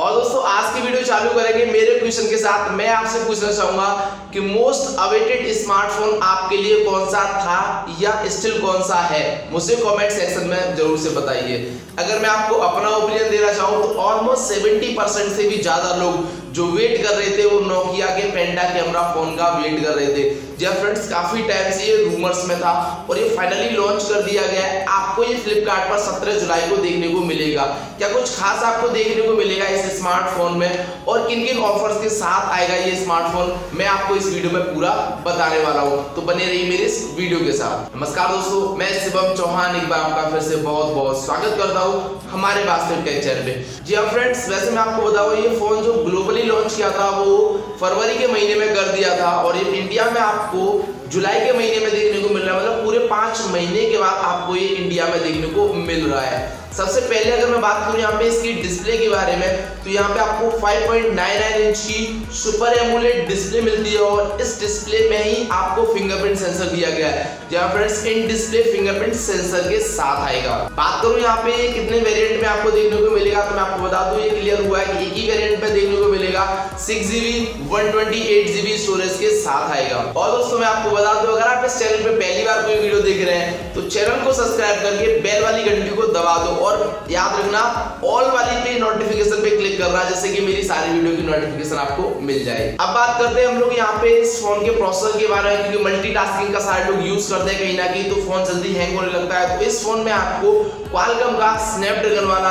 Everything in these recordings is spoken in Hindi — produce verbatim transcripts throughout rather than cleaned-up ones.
और दोस्तों आज की वीडियो चालू करेंगे मेरे क्वेश्चन के साथ। मैं आपसे पूछना चाहूंगा कि मोस्ट अवेटेड स्मार्टफोन आपके लिए कौन सा था या स्टिल कौन सा है, मुझे कमेंट सेक्शन में जरूर से बताइए। अगर मैं आपको अपना ओपिनियन देना चाहूँ तो ऑलमोस्ट सेवेंटी परसेंट से भी ज्यादा लोग जो वेट कर रहे थे वो नोकिया के पेंटा कैमरा फोन का वेट कर रहे थे। जी फ्रेंड्स, काफी टाइम से ये रूमर्स में था और ये फाइनली लॉन्च कर दिया गया है। आपको ये फ्लिपकार्ट पर सत्रह जुलाई को देखने को मिलेगा। क्या कुछ खास आपको देखने को मिलेगा इस स्मार्टफोन में और किन किन ऑफर्स के साथ आएगा ये स्मार्टफोन, मैं आपको इस वीडियो में पूरा बताने वाला हूँ, तो बने रहिए मेरे इस वीडियो के साथ। नमस्कार दोस्तों, मैं शिवम चौहान एक बार आपका फिर से बहुत बहुत स्वागत करता हूँ हमारे वास्तविक टेक चैनल पे। जी हाँ फ्रेंड्स, वैसे मैं आपको बताऊँ ये फोन जो ग्लोबली लॉन्च किया था वो फरवरी के महीने में कर दिया था और ये इंडिया में आपको जुलाई के महीने में देखने को मिल रहा है। मतलब पूरे पांच महीने के बाद आपको ये इंडिया में देखने को मिल रहा है। सबसे पहले अगर मैं बात करूं यहाँ पे इसकी डिस्प्ले के बारे में, तो यहाँ पे आपको five point nine nine inch की सुपर एमोलेड डिस्प्ले मिलती है और इस डिस्प्ले में ही आपको फिंगरप्रिंट सेंसर दिया गया है। जहाँ friends in display fingerprint sensor के साथ आएगा। बात करूं यहाँ पे कितने वेरिएंट में आपको देखने को मिलेगा, तो मैं आपको बता दूं ये क्लियर हुआ है कि एक ही वेरिएंट में देखने को मिलेगा। Six GB one twenty eight GB storage के साथ आएगा। और दोस्तों मैं आपको बता दूं अगर आप इस चैनल पे पहली बार कोई वीडियो देख रहे हैं तो चैनल को सब्सक्राइब करके बेल वाली घंटी को दबा दो और याद रखना ऑल वाली पे नोटिफिकेशन पे क्लिक करना, जैसे कि मेरी सारी वीडियो की नोटिफिकेशन आपको मिल जाए। अब बात करते हैं हम लोग यहाँ पे इस फोन के प्रोसेसर के बारे में, क्योंकि मल्टीटास्किंग का सारे लोग यूज करते हैं कहीं ना कहीं, तो फोन जल्दी हैंग होने लगता है। तो इस फोन में आपको क्वालकॉम का स्नैपड्रैगन वाला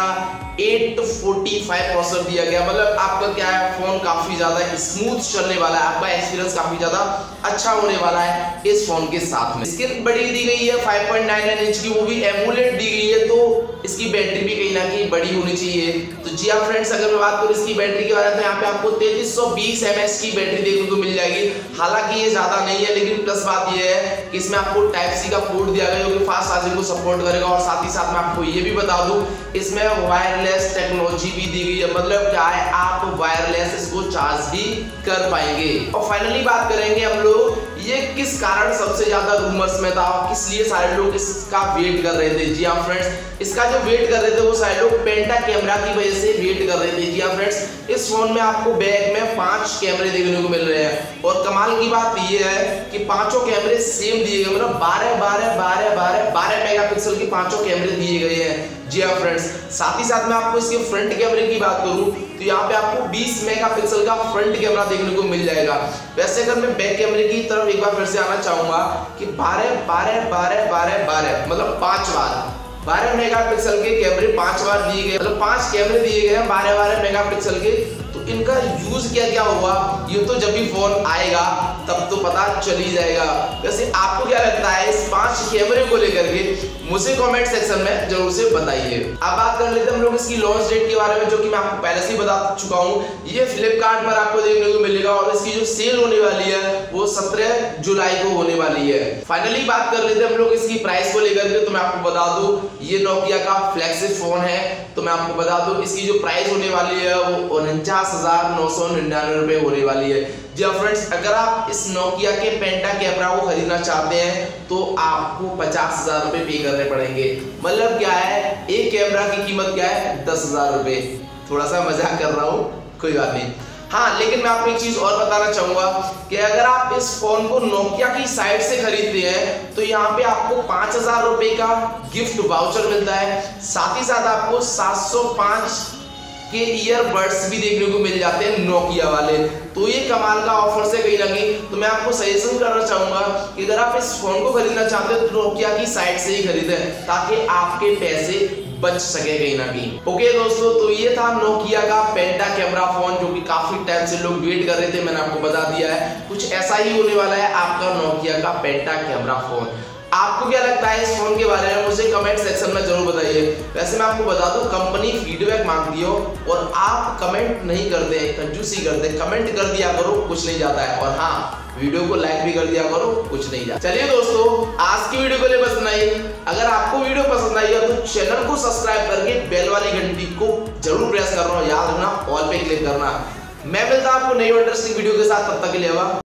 एट फोर्टी फाइव प्रोसेसर दिया गया। मतलब आपका क्या है, फोन काफी ज्यादा स्मूथ चलने वाला है, आपका एक्सपीरियंस काफी ज्यादा अच्छा होने वाला है इस फोन के साथ में। स्क्रीन बड़ी दी गई है five point nine nine inch की, वो भी एमोलेड दी गई है, तो इसकी बैटरी भी कहीं ना कहीं बड़ी होनी चाहिए। तो जी हाँ फ्रेंड्स, अगर मैं बात करूं इसकी बैटरी के बारे में तो यहाँ पे आपको तैंतीस सौ बीस एमएच की बैटरी देखने को मिल जाएगी। हालांकि ये ज्यादा नहीं है, लेकिन प्लस बात ये है कि इसमें आपको टाइप सी का पोर्ट दिया गया जो कि फास्ट चार्जिंग को सपोर्ट करेगा। और साथ ही साथ मैं आपको ये भी बता दूं इसमें वायरलेस टेक्नोलॉजी भी दी गई है। मतलब क्या है, आप वायरलेस इसको चार्ज भी कर पाएंगे। और फाइनली बात करेंगे हम लोग ये किस कारण सबसे ज्यादा रूमर्स में था और किस लिए सारे लोग इसका वेट कर रहे थे। जी हाँ फ्रेंड्स, इसका जो वेट कर रहे थे वो सारे लोग पेंटा कैमरा की वजह से वेट कर रहे थे। जी हाँ फ्रेंड्स, इस फोन में आपको बैक में पांच कैमरे देखने को मिल रहे हैं और कमाल की बात यह है कि पांचों कैमरे सेम दिए गए, मतलब बारह बारह बारह बारह बारह मेगापिक्सल के पांचों कैमरे दिए गए हैं। जी हाँ फ्रेंड्स, साथ ही साथ मैं आपको इसके फ्रंट कैमरे की बात करूं तो यहाँ पे आपको बीस मेगापिक्सल का फ्रंट कैमरा देखने को मिल जाएगा। वैसे अगर मैं बैक कैमरे की तरफ एक बार फिर से आना चाहूंगा कि बारह बारह बारह बारह बारह मतलब पांच बार बारह मेगापिक्सल के कैमरे पांच बार दिए गए, मतलब पांच कैमरे दिए गए हैं बारह बारह मेगापिक्सल के। तो इनका यूज क्या क्या होगा ये तो जब भी फोन आएगा तब तो पता चल ही जाएगा। वैसे आपको क्या लगता है इस पांच कैमरे को लेकर के, मुझे कमेंट सेक्शन में जरूर से बताइए। अब बात कर लेते हैं हम लोग इसकी लॉन्च डेट के बारे में, जो कि मैं आपको पहले से ही बता चुका हूँ। ये फ्लिपकार्ट पर आपको देखने को मिलेगा और इसकी जो सेल होने वाली है वो सत्रह जुलाई को होने वाली है। फाइनली बात कर लेते हैं हम लोग इसकी प्राइस को लेकर के, तो मैं आपको बता दूं ये नोकिया का फ्लैगशिप फोन है। तो मैं आपको बता दूं इसकी जो प्राइस होने वाली है वो उनचास हजार नौ सौ निन्यानवे रुपए होने वाली है। जी फ्रेंड्स, अगर आप इस नोकिया के पेंटा कैमरा को खरीदना चाहते हैं तो आपको पचास हजार रुपए पे करने पड़ेंगे। मतलब क्या है, एक कैमरा की कीमत क्या है, दस हजार रुपए। थोड़ा सा मजाक कर रहा हूँ, कोई बात नहीं। हाँ, लेकिन मैं आपको एक चीज और बताना चाहूंगा कि अगर आप इस फोन को नोकिया की साइट से खरीदते हैं तो यहाँ पे आपको पांच हजार रुपए का गिफ्ट वाउचर मिलता है। साथ ही साथ आपको सात सौ पांच के ईयरबड्स भी देखने को मिल जाते हैं नोकिया वाले। तो ये कमाल का ऑफर से कहीं ना कहीं, तो मैं आपको सजेशन करना चाहूंगा कि अगर आप इस फोन को खरीदना चाहते हैं तो नोकिया की साइट से ही खरीदें ताकि आपके पैसे बच सके कहीं ना कहीं। ओके दोस्तों, तो ये था नोकिया का पेंटा कैमरा फोन जो कि काफी टाइम से लोग वेट कर रहे थे। मैंने आपको बता दिया है कुछ ऐसा ही होने वाला है आपका नोकिया का पेंटा कैमरा फोन। आपको क्या लगता है इस फोन के बारे में, मुझे कमेंट सेक्शन में जरूर बताइए। वैसे मैं आपको बता दूं कंपनी फीडबैक मांगती हो और आप कमेंट नहीं करते, कंजूसी करते। कमेंट कर दिया करो, कुछ नहीं जाता है। और हाँ, वीडियो को लाइक भी कर दिया करो, कुछ नहीं जाता। चलिए दोस्तों, आज की वीडियो के लिए बस इतना ही। अगर आपको वीडियो पसंद आई है तो चैनल को सब्सक्राइब करके बेल वाली घंटी को जरूर प्रेस करना, याद रखना ऑल पे क्लिक करना। मैं मिलता हूं आपको नई इंटरेस्टिंग वीडियो के साथ, तब तक के लिए।